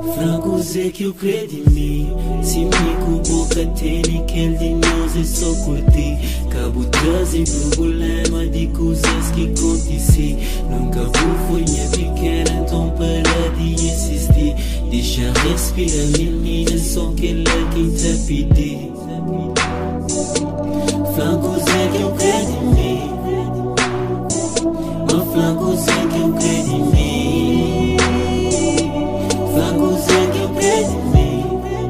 Francos é que eu creio em mim. Se me com boca tem aquele de nós é só curtir. Cabo trazer problema de coisas que acontecem. Nunca vou foi minha pequena, então para de insistir. Deixa respirar menina, só que ela quem te pedir. Francos é que eu creio em mim. Mas francos é que eu creio em mim. Francos é que eu creio em mim.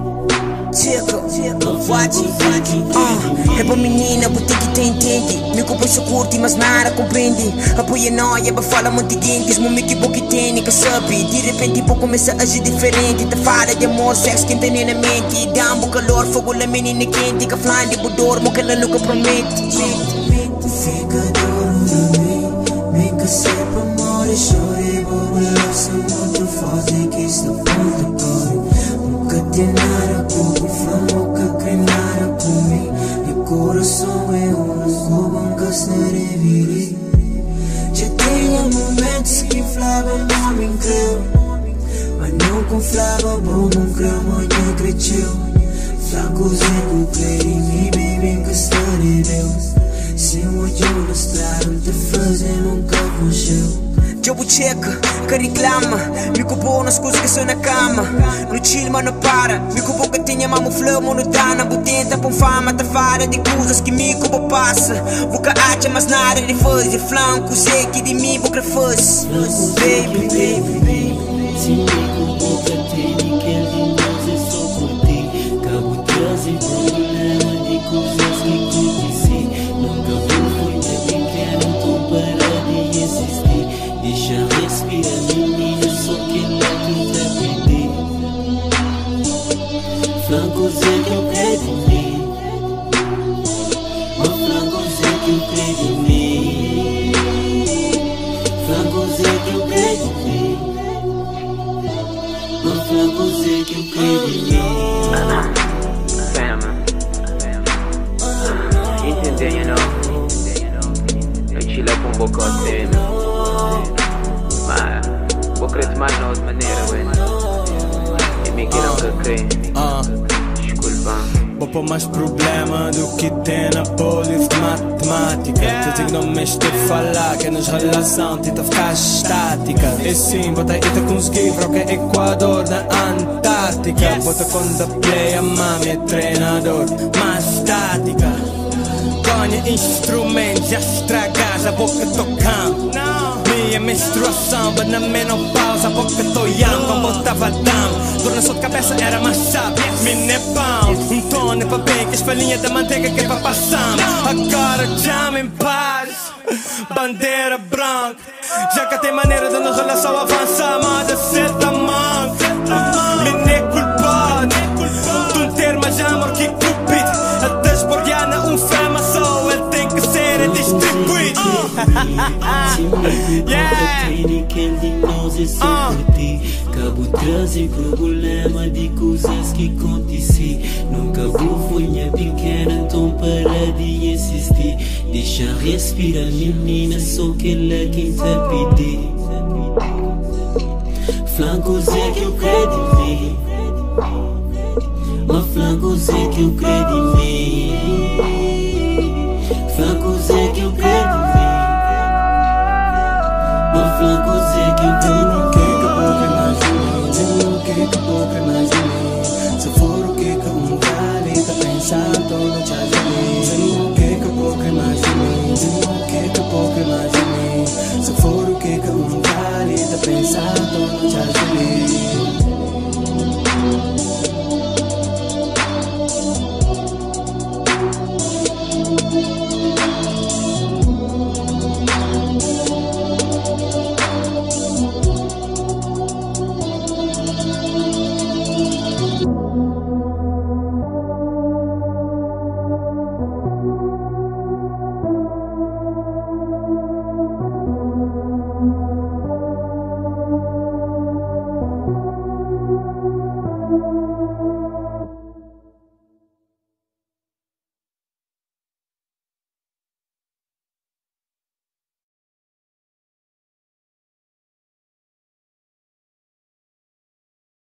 É pra menina, você que te entende. Me culpa se curte, mas nada compreende. Apoia nóia, fala muito guintes. Mo me equivoque tem, que sabe. De repente vou começar a agir diferente. Te fala de amor, sexo que tem na mente. Dá um calor, fogo na menina quente. Que flan de budor, mo que ela nunca promete. Fica duro de mim. Me que sempre amor e chore. Vou relaxar muito forte que estou ponto corre. Nunca tem nada com flama, nunca crê nada com mim. Meu coração é nunca se revirei. Já tinha momentos que falava não me creu, mas não conflava bom, não creu, mas cresceu. Francos é que eu creio em mim, baby, que está de Deus. Se eu não estar, te fazer nunca fugiu. Jobo checa, que reclama. Me culpou nas coisas que sou na cama. No chill, mas não para. Me culpou que tinha mamo flow, não dá na botenta. Com fama, tá fora de coisas que me culpa passa. Vou que acha, mas nada de fazer. Flanco, sei que de mim vou que faz. Baby, baby, baby. Se me culpou que tem aquele de nós é só curtir. Cabo trazer problema de coisas que acontecem. Nunca vou foi minha pequena, então para de insistir. Deixa respirar menina, só que ela quem te pedir. Francos é que eu creio em mim. Mas francos é que eu creio em mim. Francos é que eu creio em mim. Mas francos é que eu creio em mim. Entendeu, you know? Eu chila com um bocote. Mas vou crer mais de outra maneira, velho. E me queiram que crê. Desculpa. Vou pôr mais problema do que tem na polis de matemática. Tu não me estou a falar que nas relações tu ficar estática. E sim, vou ter que conseguir para que Equador na Antártica. Vou ter quando a play a mami é treinador mais estática. Ganha instrumentos, já estragas a boca tocando. Minha menstruação, mas na menopausa a boca tô yam, quando botava dam. Dor na sua cabeça era mais chave, minha pão. Um tom é pra bem, que as palhinhas da manteiga que é pra passar. Agora já me em paz, bandeira branca. Já que tem maneira de nos relação avançar, mas a seta manca. Minha culpada, tu ter mais amor que cupido. A desbordiana fama só, ele tem que ser distribuído. Se me culpa tem aquele de nós é só curtir. Cabo trazer problema de coisas que acontecem. Nunca vou foi minha pequena, então para de insistir. Deixa respirar menina, só que ela quem te pedir. Francos é que eu creio em mim. Mas francos é que eu creio em mim.